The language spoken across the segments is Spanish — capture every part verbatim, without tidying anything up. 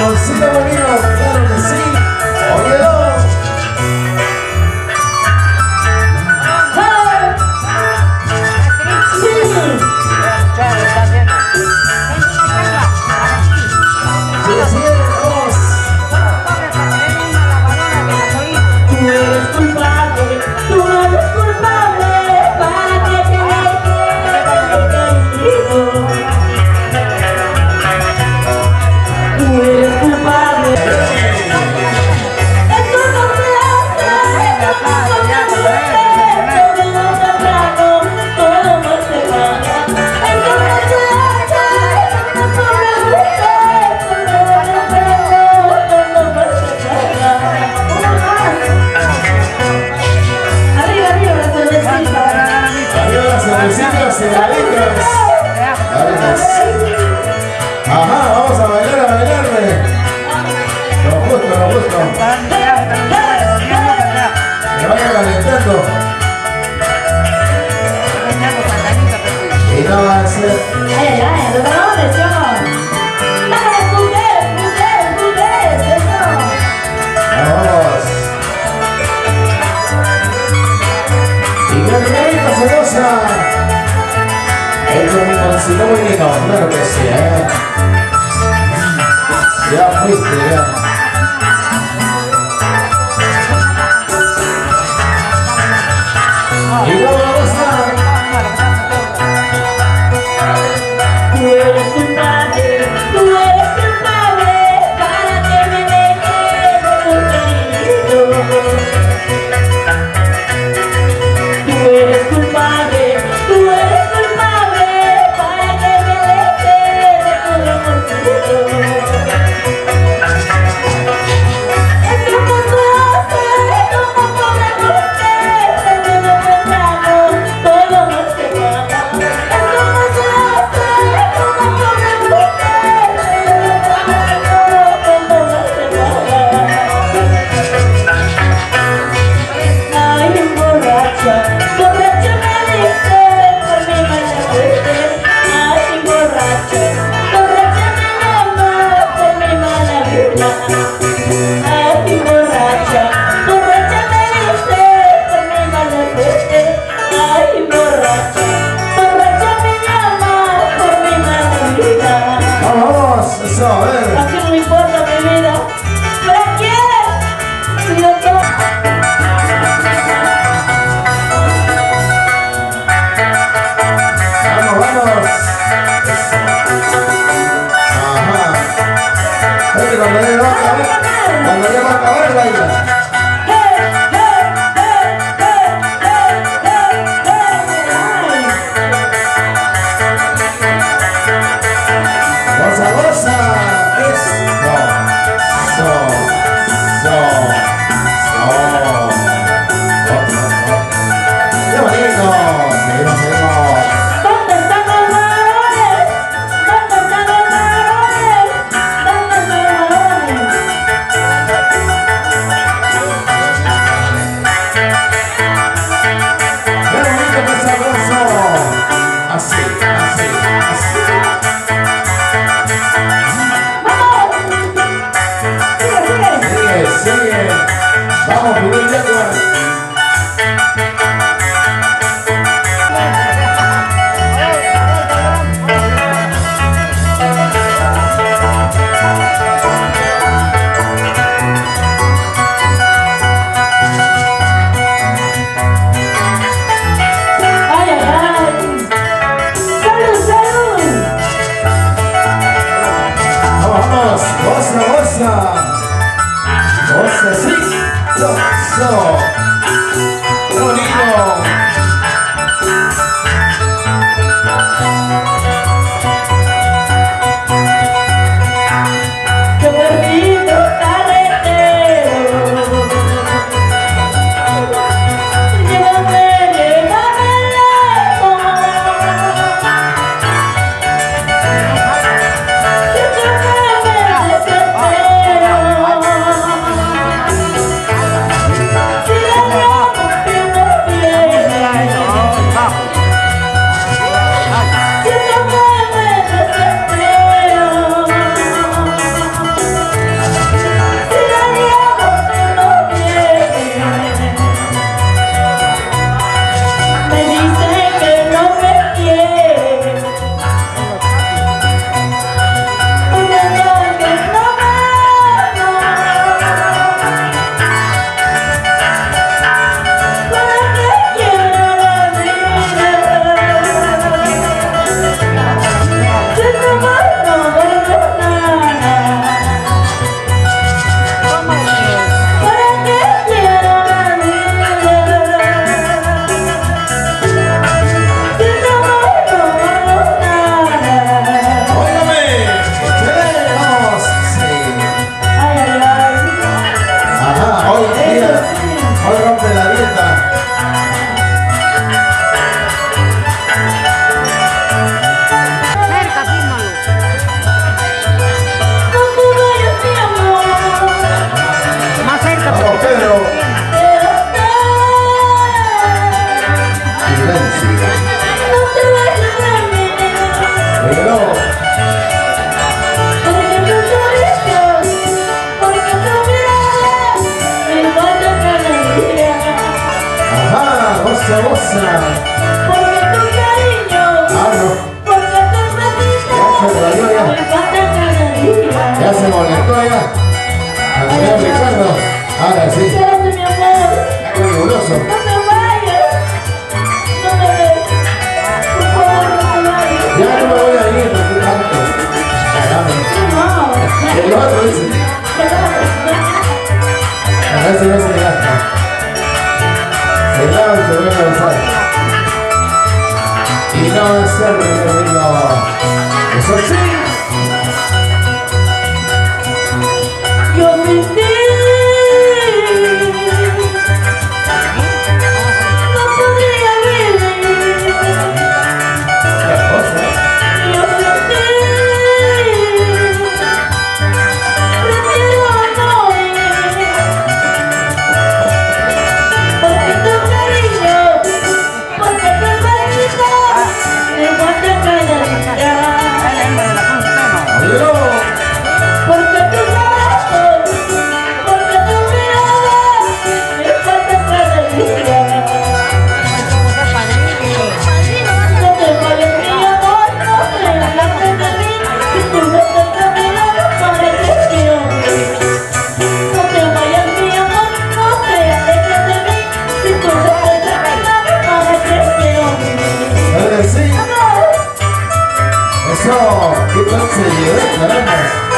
limoncito bonito, claro que sí. Óyelo. Ajá, vamos a bailar, a bailarme. Lo justo, lo justo. Me vaya calentando. Y no va a ser. Ay, ay, ay, lo ganamos de show. ¡Vamos, mujeres, mujeres, mujeres! ¡Eso! Vamos. Y qué rico, celosa. El limoncito muy lindo, claro que sí, ¿eh? Ya fuiste, ya. Y vamos a gozar. Tú eres culpable, tú eres culpable para que me dejes de tu querido. Tú eres culpable, tú eres culpable para que me dejes de tu amorcito. porque tu cariño, Ah, no. porque tu besito, Ya se rayó ya. me falta cada día. Ya se molestó ya. Antonio Ricardo. Ahora sí. Quédate, mi amor, Está orgulloso. no te vayas, no me dejes, por favor no te vayas. Ya no me voy a ir, porque tanto. Caramba. No, El otro dice. A ver si no se gasta. Se lava y se vuelve a usar. Y no se olvida. Eso sí. yo sin ti no podría vivir. Qué cosa, ¿eh? Yo sin ti prefiero morir, porque tu cariño, porque tu besito me mata cada día. Oye, Porque tu corazón, porque tu mirada me falta cada día. No te vayas, mi amor, no te alejes de mí, que tú me estás caminando para el destino. No te vayas, mi amor, no te alejes de mí, que tú me estás caminando para el destino. ahora sí. Eso, qué tal se llevó, caramba.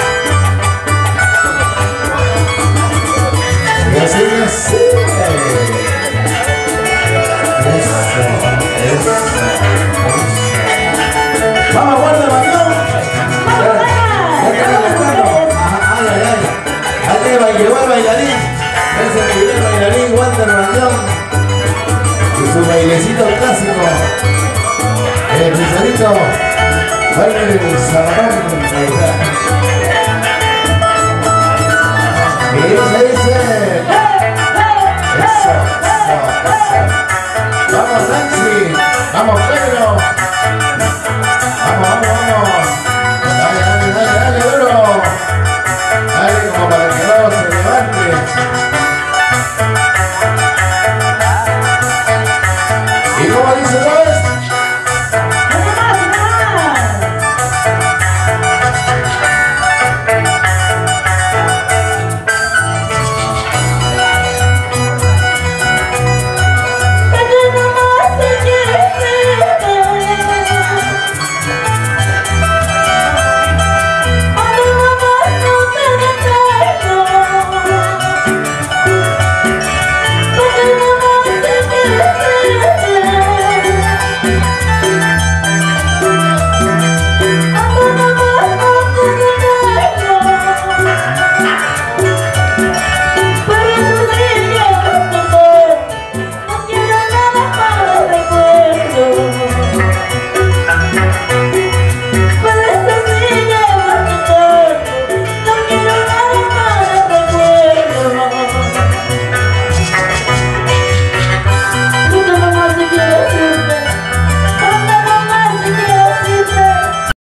Y así, y así. Eso, eso, eso. Vamos, guarda el bandón. Ya está calentando. Ajá, ay, ay, ay. Ahí te va, llegó el bailarín. Es el primer bailarín, Walter Bandón. Y su bailecito clásico. El pizarrito. Baile de Salomón. Que ellos